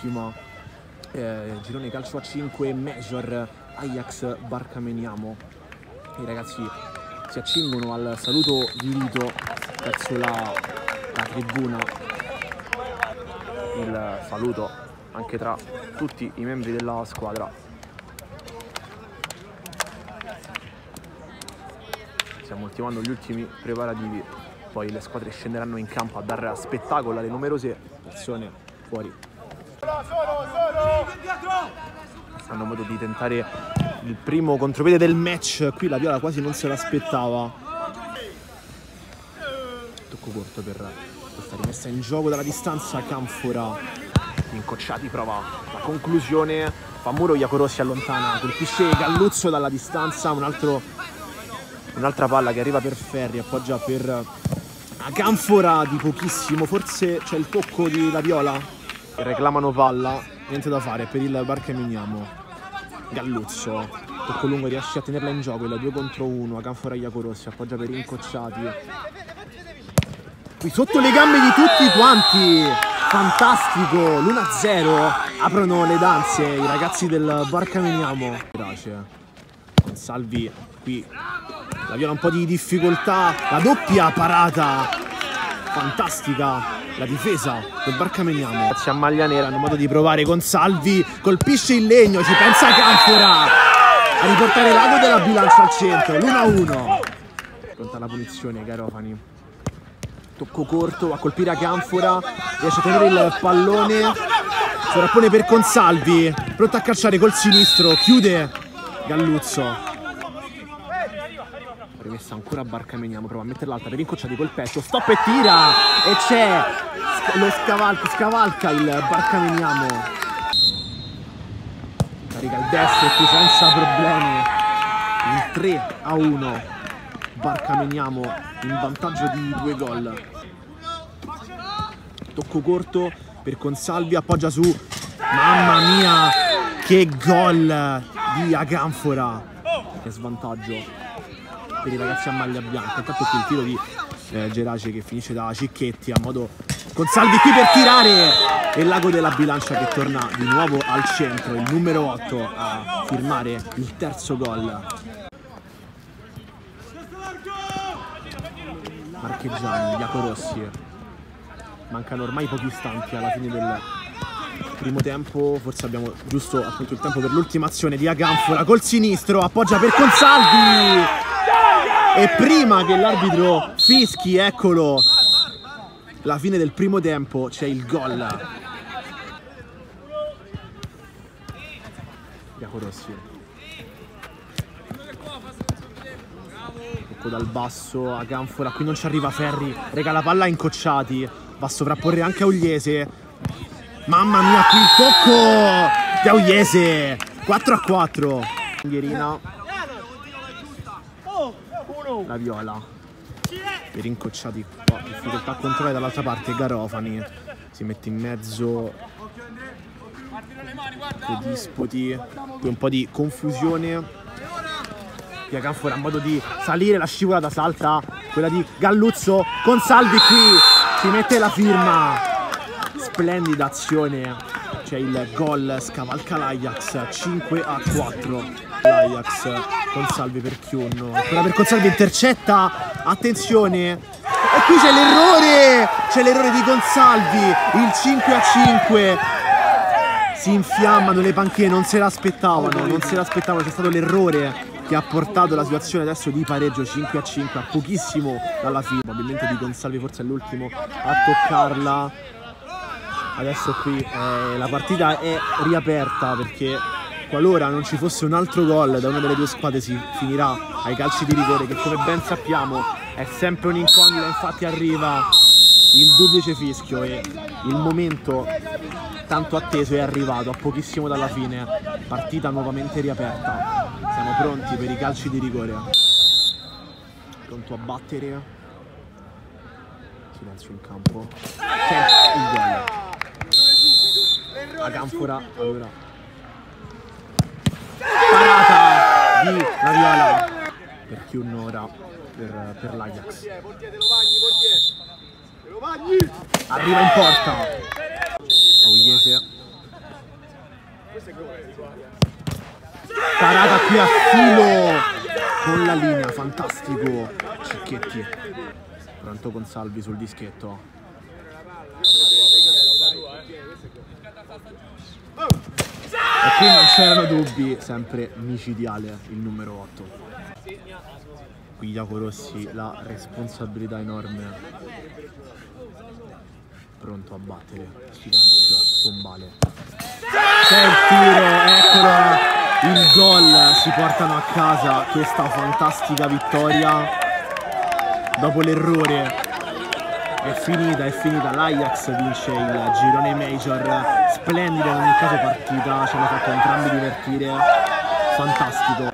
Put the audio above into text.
ultima girone calcio a 5 major Ajax Barcameniamo. I ragazzi si accingono al saluto di rito verso la tribuna, il saluto anche tra tutti i membri della squadra. Stiamo ultimando gli ultimi preparativi, poi le squadre scenderanno in campo a dare spettacolo alle numerose persone fuori. Hanno modo di tentare il primo contropiede del match. Qui la Viola quasi non se l'aspettava. Tocco corto per questa rimessa in gioco dalla distanza. Canfora, Incocciati prova la conclusione, fa muro, Jaco si allontana, colpisce Galluzzo dalla distanza. Un'altra palla che arriva per Ferri, appoggia per a Canfora di pochissimo, forse c'è il tocco di La Viola. Reclamano palla, niente da fare per il Barcameniamo. Galluzzo, tocco lungo, riesce a tenerla in gioco, il 2 contro 1, a Canfora Jaco si appoggia per Incocciati. Qui sotto le gambe di tutti quanti, fantastico, l'1-0, aprono le danze i ragazzi del Barcameniamo. Con Salvi qui, La Viola un po' di difficoltà, la doppia parata, fantastica la difesa del Barcameniamo. Grazie a maglia nera hanno modo di provare con Salvi, colpisce il legno, ci pensa Canfora a riportare l'ago della bilancia al centro, l'1-1. Pronta la punizione Garofani, tocco corto a colpire a Canfora, riesce a tenere il pallone, sovrappone per Consalvi, pronto a calciare col sinistro, chiude Galluzzo. Rimessa ancora a Barcameniamo, prova a metterla alta per Incocciati col petto, stop e tira, e c'è lo scavalca il Barcameniamo, carica il destro qui senza problemi, il 3-1, Barcameniamo in vantaggio di 2 gol. Tocco corto per Consalvi, appoggia su, mamma mia che gol di Acanfora, che svantaggio per i ragazzi a maglia bianca. Intanto qui il tiro di Gerace che finisce da Cicchetti, a modo Consalvi qui per tirare, e l'ago della bilancia che torna di nuovo al centro, il numero 8 a firmare il terzo gol. Marcheggiani, Jaco, mancano ormai pochi istanti alla fine del primo tempo, forse abbiamo giusto appunto il tempo per l'ultima azione di Acanfora col sinistro, appoggia per Consalvi, e prima che l'arbitro fischi, eccolo, la fine del primo tempo, c'è il gol. Jaco, tocco dal basso, Acanfora, qui non ci arriva Ferri, regala palla a Incocciati, va a sovrapporre anche Augliese, mamma mia qui il tocco di Augliese, 4-4. Ghierina, La Viola per Incocciati, difficoltà a controllare dall'altra parte, Garofani si mette in mezzo, due dispoti, qui un po' di confusione. Acanfora ha modo di salire, la scivolata salta quella di Galluzzo, Consalvi qui ci mette la firma, splendida azione, c'è il gol, scavalca l'Ajax, 5-4. L'Ajax, Consalvi per Chiunno, ancora per Consalvi, intercetta, attenzione, e qui c'è l'errore di Consalvi, il 5-5. Si infiammano le panchine, non se l'aspettavano, c'è stato l'errore che ha portato la situazione adesso di pareggio, 5-5, a pochissimo dalla fine. Probabilmente di Consalvi forse è l'ultimo a toccarla. Adesso qui la partita è riaperta, perché qualora non ci fosse un altro gol da una delle due squadre si finirà ai calci di rigore, che come ben sappiamo è sempre un'incognita. Infatti arriva il duplice fischio e il momento tanto atteso è arrivato a pochissimo dalla fine. Partita nuovamente riaperta, siamo pronti per i calci di rigore, pronto a battere, silenzio in campo, c'è il gol. Acanfora, allora parata di La Viola per chi un'ora per l'Ajax, arriva in porta Augliese, Parata qui a filo con la linea, fantastico Cicchetti. Pronto con Salvi sul dischetto. E qui non c'erano dubbi, sempre micidiale il numero 8. Qui Iaco Rossi, la responsabilità enorme. Pronto a battere, silenzio, tombale. C'è il tiro, eccolo, il gol, si portano a casa questa fantastica vittoria. Dopo l'errore è finita, l'Ajax vince il girone Major, splendida in ogni caso partita, ci hanno fatto entrambi divertire, fantastico.